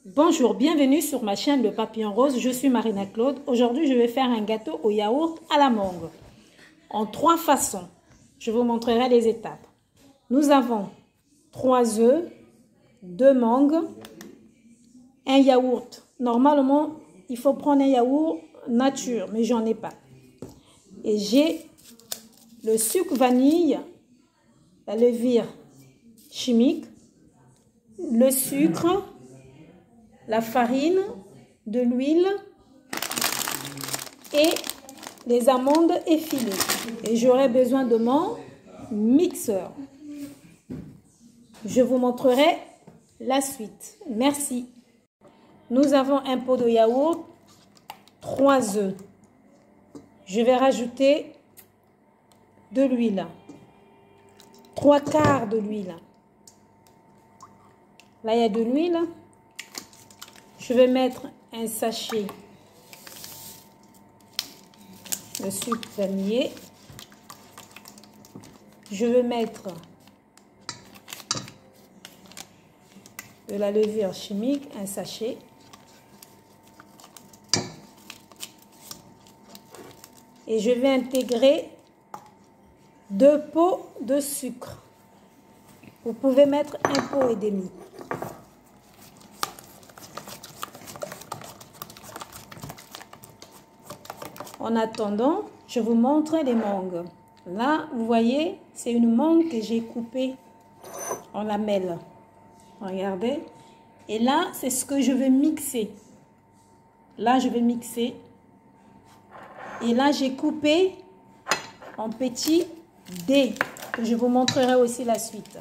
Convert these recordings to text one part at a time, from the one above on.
Bonjour, bienvenue sur ma chaîne Le Papillon Rose, je suis Marina Claude. Aujourd'hui, je vais faire un gâteau au yaourt à la mangue en 3 façons. Je vous montrerai les étapes. Nous avons 3 œufs, 2 mangues, un yaourt. Normalement, il faut prendre un yaourt nature, mais j'en ai pas. Et j'ai le sucre vanille, la levure chimique, le sucre, la farine, de l'huile et les amandes effilées. Et j'aurai besoin de mon mixeur. Je vous montrerai la suite. Merci. Nous avons un pot de yaourt, 3 œufs. Je vais rajouter de l'huile, 3/4 de l'huile. Là, il y a de l'huile. Je vais mettre un sachet de sucre vanillé. Je vais mettre de la levure chimique, un sachet. Et je vais intégrer 2 pots de sucre. Vous pouvez mettre 1 pot et demi. En attendant, je vous montre les mangues. Là, vous voyez, c'est une mangue que j'ai coupée en lamelles. Regardez. Et là, c'est ce que je vais mixer. Là, je vais mixer. Et là, j'ai coupé en petits dés. Je vous montrerai aussi la suite.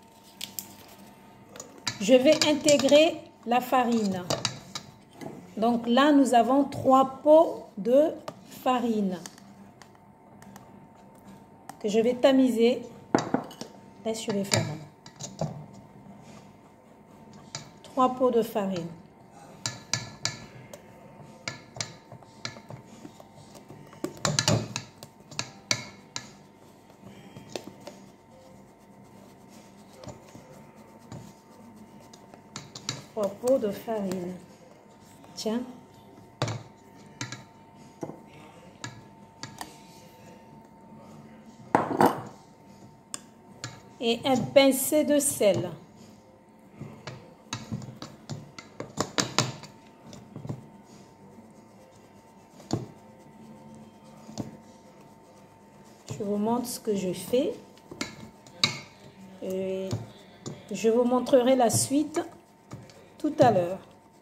Je vais intégrer la farine. Donc là, nous avons 3 pots de farine que je vais tamiser. Laisse, je vais faire 3 pots de farine. Trois pots de farine. Tiens. Et un pincé de sel. Je vous montre ce que je fais. Et je vous montrerai la suite tout à l'heure.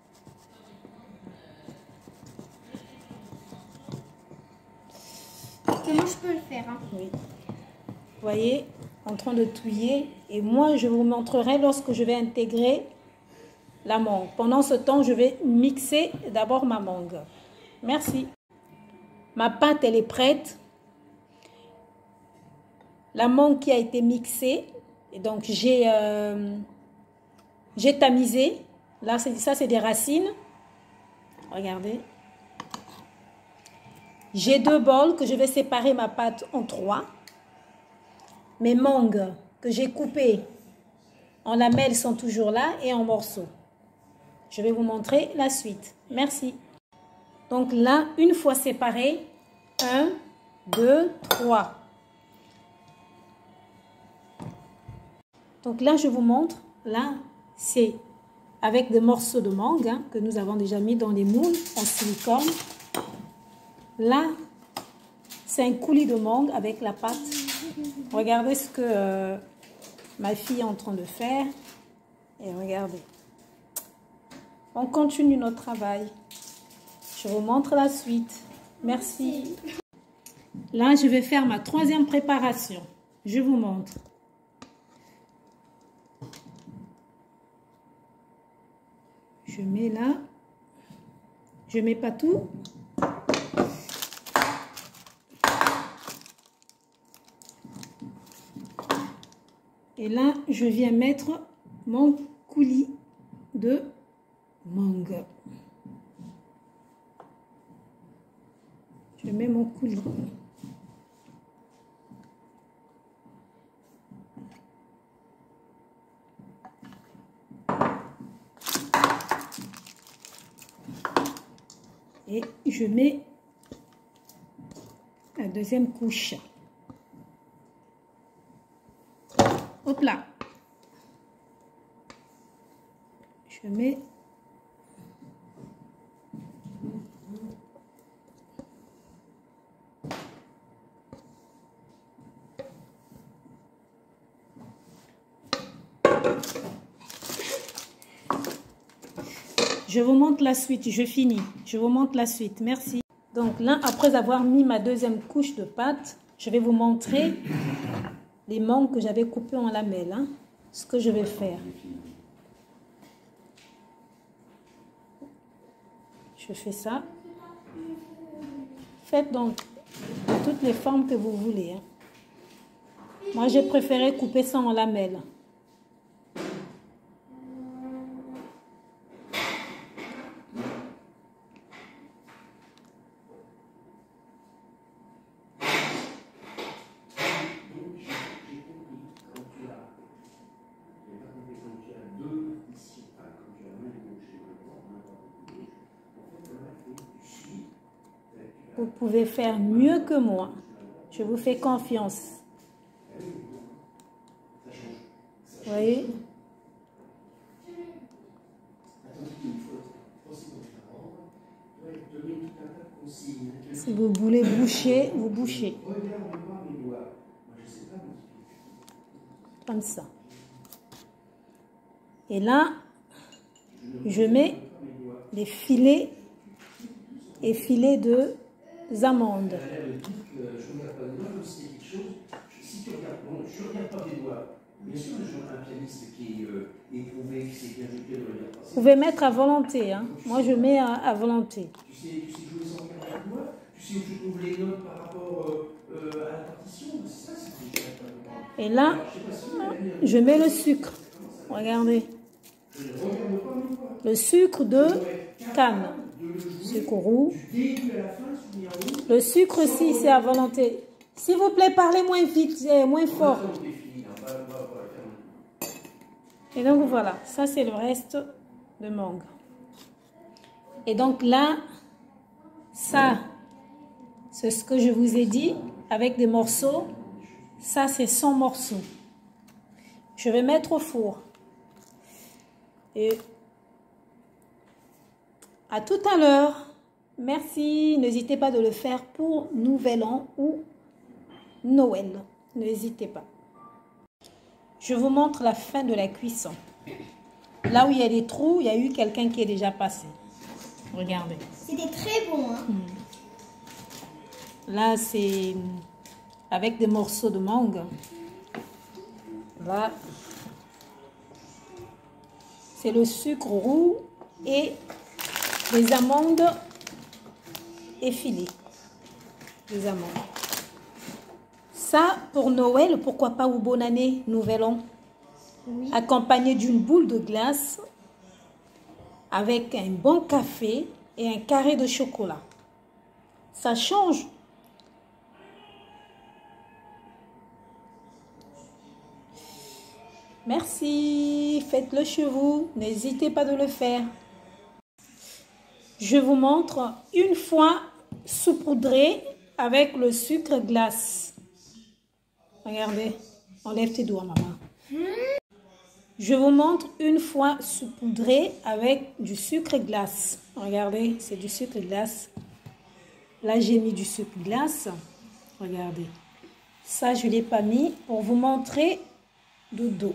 Comment je peux le faire, hein? Oui. Vous voyez, en train de touiller. Et moi, je vous montrerai lorsque je vais intégrer la mangue. Pendant ce temps, je vais mixer d'abord ma mangue. Merci. Ma pâte, elle est prête. La mangue qui a été mixée. Et donc, j'ai tamisé. Là, ça, c'est des racines. Regardez. J'ai 2 bols que je vais séparer ma pâte en 3. Mes mangues que j'ai coupées en lamelles sont toujours là et en morceaux. Je vais vous montrer la suite. Merci. Donc là, une fois séparé, 1, 2, 3. Donc là, je vous montre. Là, c'est avec des morceaux de mangue hein, que nous avons déjà mis dans les moules en silicone. Là, c'est un coulis de mangue avec la pâte. Regardez ce que ma fille est en train de faire. Et regardez. On continue notre travail. Je vous montre la suite. Merci. Là, je vais faire ma 3e préparation. Je vous montre. Je mets là. Je mets pas tout. Et là, je viens mettre mon coulis de mangue. Je mets mon coulis. Et je mets la deuxième couche. Hop là. Je mets je vous montre la suite, je finis. Je vous montre la suite, merci. Donc là, après avoir mis ma deuxième couche de pâte, je vais vous montrer les mangues que j'avais coupées en lamelles. Hein, ce que je vais faire. Je fais ça. Faites donc de toutes les formes que vous voulez. Hein. Moi, j'ai préféré couper ça en lamelles. Vous pouvez faire mieux que moi. Je vous fais confiance. Vous voyez? Si vous voulez boucher, vous bouchez. Comme ça. Et là, je mets les filets et filets de amandes. Vous pouvez mettre à volonté. Hein. Moi, je mets à volonté. Et là, je mets le sucre. Regardez. Le sucre de canne. Sucre roux. Le sucre aussi, c'est à volonté. S'il vous plaît, parlez moins vite, moins fort. Et donc voilà, ça c'est le reste de mangue. Et donc là, ça, c'est ce que je vous ai dit, avec des morceaux. Ça, c'est 100 morceaux. Je vais mettre au four. Et à tout à l'heure. Merci. N'hésitez pas de le faire pour Nouvel An ou Noël. N'hésitez pas. Je vous montre la fin de la cuisson. Là où il y a des trous, il y a eu quelqu'un qui est déjà passé. Regardez. C'était très bon. Hein? Là, c'est avec des morceaux de mangue. Là, c'est le sucre roux et les amandes effilées. Les amandes. Ça, pour Noël, pourquoi pas ou bonne année, nouvel an. Oui. Accompagné d'une boule de glace avec un bon café et un carré de chocolat. Ça change. Merci. Faites-le chez vous. N'hésitez pas de le faire. Je vous montre une fois saupoudré avec le sucre glace. Regardez. Enlève tes doigts, maman. Je vous montre une fois saupoudré avec du sucre glace. Regardez, c'est du sucre glace. Là, j'ai mis du sucre glace. Regardez. Ça, je ne l'ai pas mis pour vous montrer de dos.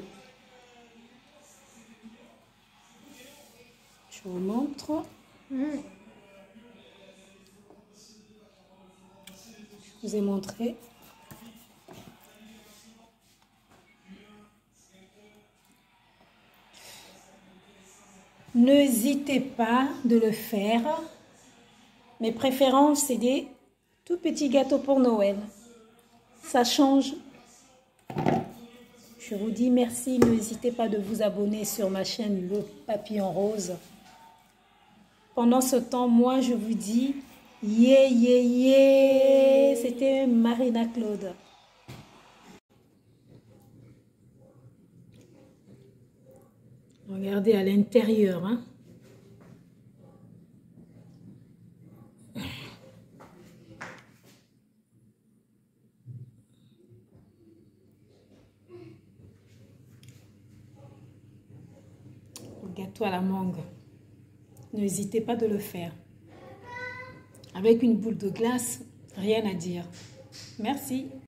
Je vous montre. Je vous ai montré. N'hésitez pas de le faire. Mes préférences, c'est des tout petits gâteaux pour Noël. Ça change. Je vous dis merci. N'hésitez pas de vous abonner sur ma chaîne Le Papillon Rose. Pendant ce temps, moi, je vous dis yeah, yeah, yeah. C'était Marina Claude. Regardez à l'intérieur, hein. gâteau à la mangue. N'hésitez pas de le faire. Avec une boule de glace, rien à dire. Merci.